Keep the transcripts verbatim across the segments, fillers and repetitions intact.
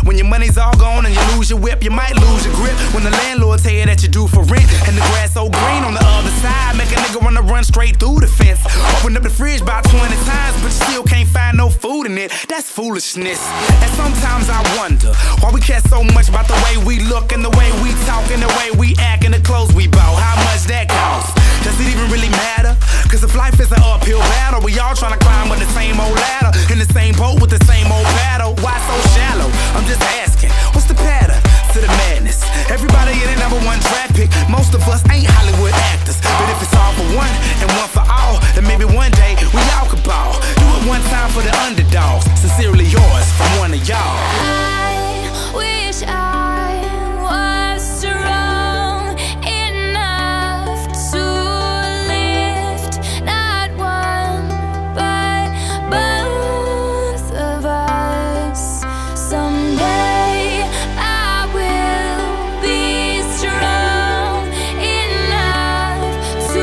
When your money's all gone and you lose your whip, you might lose your grip. When the landlord tell you that you due for rent, and the grass so green on the other side, make a nigga wanna run straight through the fence. Open up the fridge about twenty times, but you still can't find no food in it. That's foolishness. And sometimes I wonder why we care so much about the way we look and the way we talk and the way we act and the clothes we bought. How much that costs? Does it even really matter? Cause if life is an uphill battle, we all tryna climb up the same old ladder, in the same boat with the same old paddle. Why so shallow? I'm just asking, what's the pattern to the madness? Everybody in the number one draft pick. Most of us ain't Hollywood actors, but if it's all for one and one for all, then maybe one day we all could ball. Do it one time for the underdogs. Sincerely yours from one of y'all. I wish I was strong enough to lift not one but both of us. Someday I will be strong enough to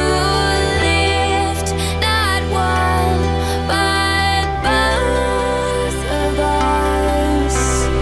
lift not one but both of us.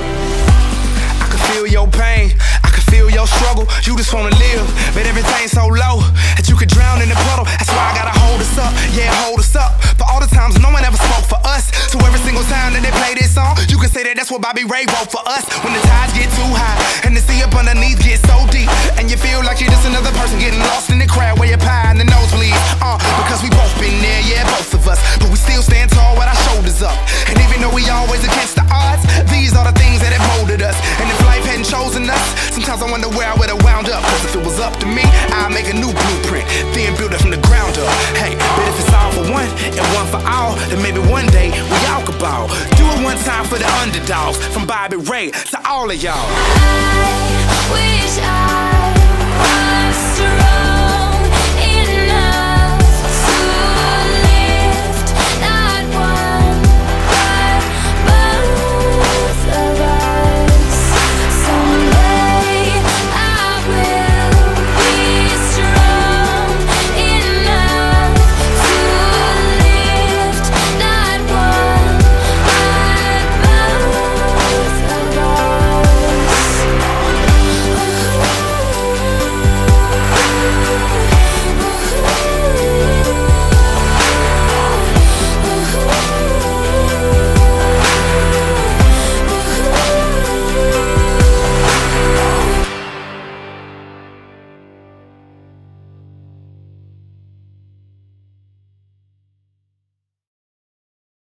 I can feel your pain, I can feel your struggle. You just wanna live, but everything's so low that you could drown in the puddle. That's why I gotta hold us up, yeah, hold us up. For all the times no one ever spoke for us, so every single time that they play this song, you can say that that's what Bobby Ray wrote for us. When the tides get too high and the sea up underneath gets so deep, and you feel like you're just another person getting lost in the crowd where your pie and the nosebleed. Uh, because we both been there, yeah, both of us, but we still stand tall with our shoulders up. And even though we always against the odds, these are the things that have molded us. And if life hadn't chosen us, sometimes I wonder where I would've wound up. Cause if it was up to me, I'd make a new blueprint, then build it from the ground up. Hey, but if it's all for one and one for all, then maybe one day we all could ball. Do it one time for the underdogs, from Bobby Ray to all of y'all. I wish I